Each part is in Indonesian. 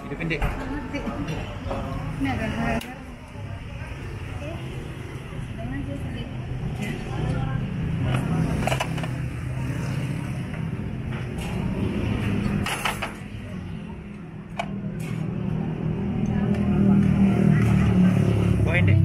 Video pendek. Ngerti. Ini agak harga. Sedang aja sedikit. Pendek.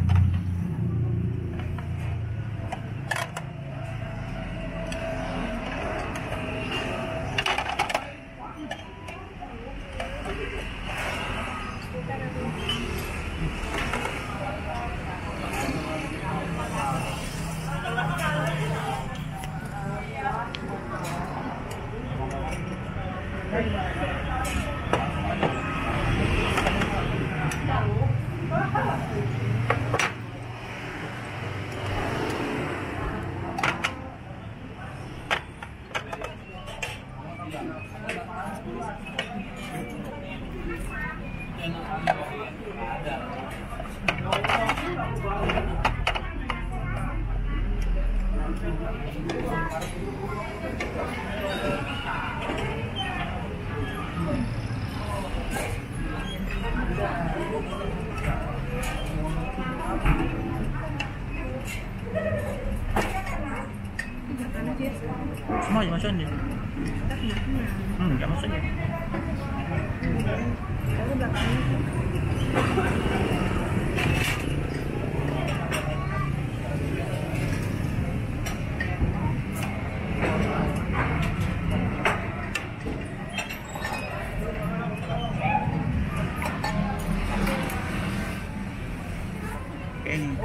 Semua aja masukin deh. Enggak masukin. Kayak ini.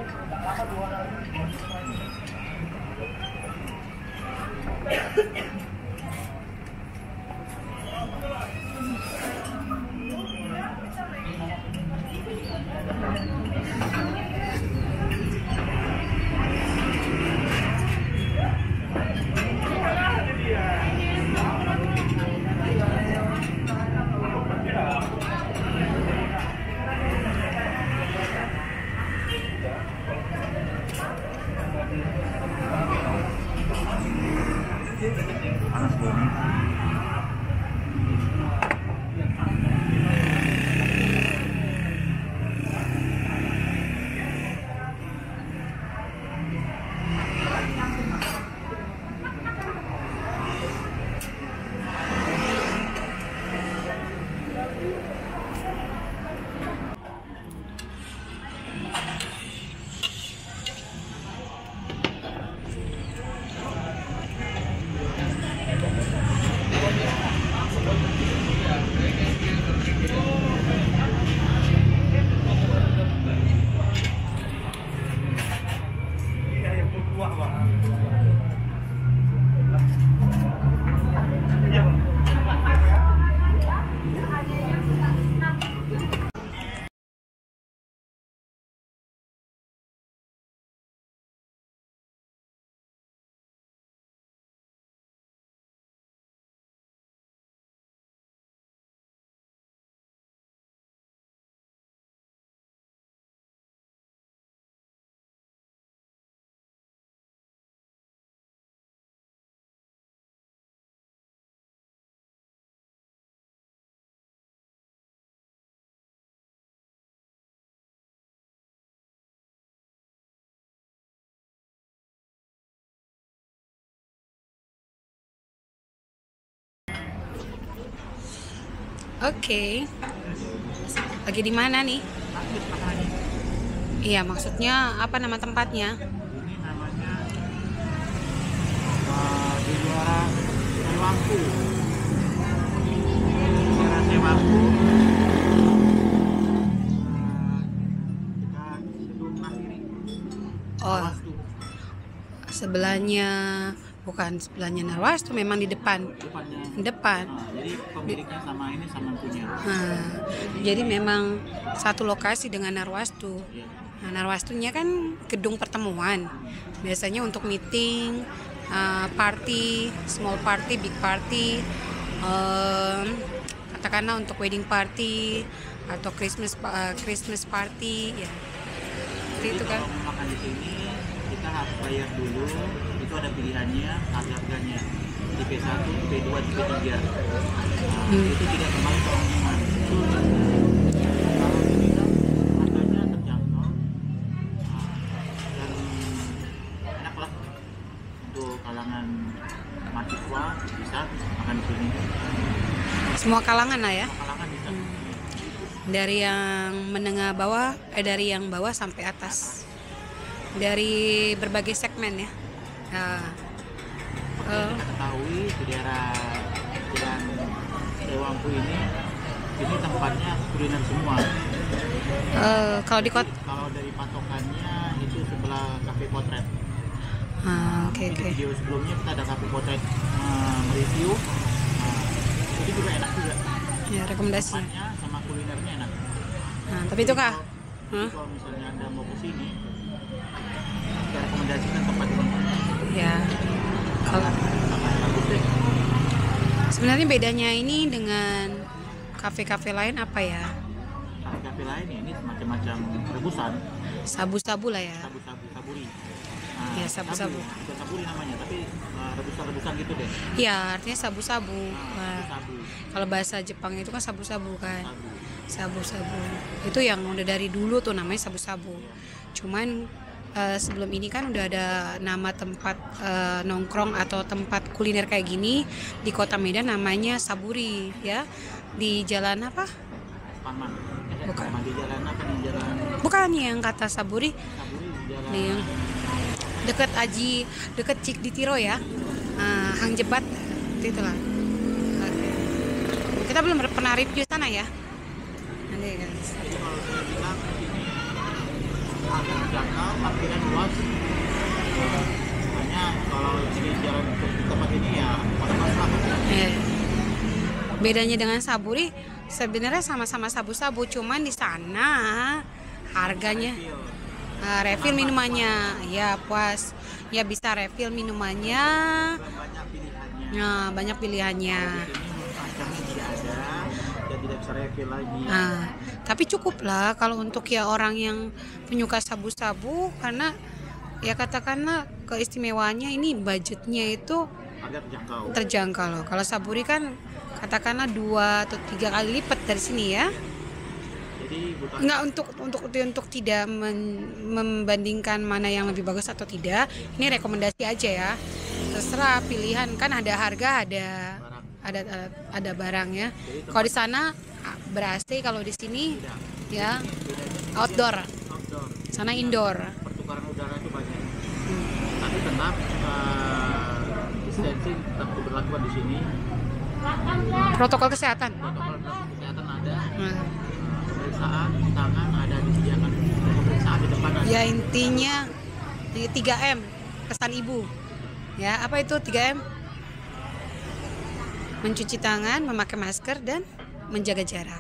Panas banget. Oke. Lagi di mana nih? Iya, maksudnya apa nama tempatnya? Ini namanya di luar Sewangku. Daerah Sewangku. Kita sebelum akhiri. Oh, sebelahnya, bukan sebelahnya Narwastu, memang di depan. Depan. Nah, jadi pemiliknya sama ini sama punya. Nah, jadi memang satu lokasi dengan Narwastu. Ya. Nah, Narwastunya kan gedung pertemuan. Biasanya untuk meeting, party, small party, big party, katakanlah untuk wedding party atau Christmas party, ya. Seperti itu kan. Kalau mau makan di sini kita harus bayar dulu. Itu ada pilihannya, harganya. Tipe 1, tipe 2, tipe 3. Itu tidak kembali ke pengumuman. Kalau ini kan harganya terjangkau, dan enak lah untuk kalangan mahasiswa bisa makan di sini. Semua kalangan lah ya. Semua kalangan bisa. Dari yang menengah bawah, dari yang bawah sampai atas. Dari berbagai segmen ya. Nah, Seperti yang kita ketahui di daerah Jalan Dewangku ini tempatnya kuliner semua. kalau di kota, Kalau dari patokannya itu sebelah Cafe Potret. oke. Di video sebelumnya kita ada Cafe Potret mereview. Itu juga enak juga. Ya, rekomendasi. Tempatnya sama kulinernya enak. Nah, tapi itu kah? Jadi kalau misalnya Anda mau ke sini, saya rekomendasikan tempat ini. Ya. Kalau Sangat bagus deh. sebenarnya bedanya ini dengan kafe-kafe lain apa ya? Kafe-kafe lain ini macam-macam rebusan, Sabu-sabu lah ya. sabu-sabu, saburi. Ya, sabu-sabu. Bukan saburi namanya, tapi rebusan-rebusan gitu deh. Ya, artinya sabu-sabu. Nah, Sabu, kalau bahasa Jepang itu kan sabu-sabu kan. sabu. Sabu-sabu. Itu yang udah dari dulu tuh namanya sabu-sabu. Cuman sebelum ini kan udah ada nama tempat nongkrong atau tempat kuliner kayak gini di Kota Medan namanya Saburi ya. Di jalan apa? Paman. Bukan. Di jalan apa nih? Jalan Bukan yang kata Saburi, Saburi, jalan di yang deket deket Cik di Tiro ya. Hang Jebat itu lah. Oke. Kita belum pernah review sana ya. Nanti guys. Jadi kalau saya bilang di sini agak terjangkau, parkiran luas. Hanya kalau di jalan ke tempat ini ya kos-kos lah. Bedanya dengan Saburi sebenarnya sama-sama sabu-sabu, cuman di sana harganya refill minumannya ya puas ya, bisa refill minumannya. Banyak pilihannya. Nah, banyak pilihannya. Ini macamnya tidak ada dan tidak bisa refill lagi. Nah, tapi cukup lah kalau untuk ya orang yang penyuka sabu-sabu, karena ya katakanlah keistimewaannya ini budgetnya itu Agak terjangkau. terjangkau loh. Kalau Saburi kan katakanlah 2 atau 3 kali lipat dari sini ya. Jadi bukan Nggak untuk tidak membandingkan mana yang lebih bagus atau tidak. Ini rekomendasi aja ya. Terserah pilihan, kan ada harga, ada barang ya. Kalau di sana ber-AC, kalau di sini ya outdoor. outdoor. Sana indoor. Pertukaran udara itu banyak. Tapi tetap distancing tetap diberlakukan di sini. Protokol kesehatan. Protokol kesehatan ada. Nah, Pemeriksaan tangan ada disediakan. Pemeriksaan di depan ada. ya intinya 3M pesan ibu. Ya, apa itu 3M? Mencuci tangan, memakai masker, dan menjaga jarak.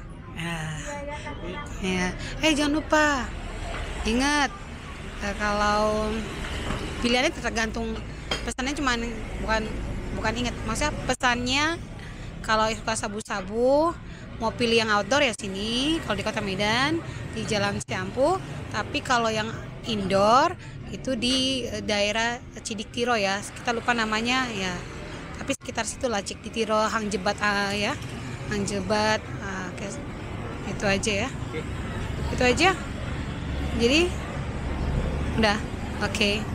Ya. Jangan lupa ingat, kalau pilihannya tergantung pesannya, cuman bukan ingat, maksudnya pesannya kalau suka sabu-sabu mau pilih yang outdoor ya sini, kalau di Kota Medan di Jalan Ciampu. Tapi kalau yang indoor itu di daerah Cidiktiro ya, kita lupa namanya ya, tapi sekitar situ lah, Cidiktiro, Hang Jebat ya, Hang Jebat. Oke. Itu aja ya, itu aja, jadi udah oke.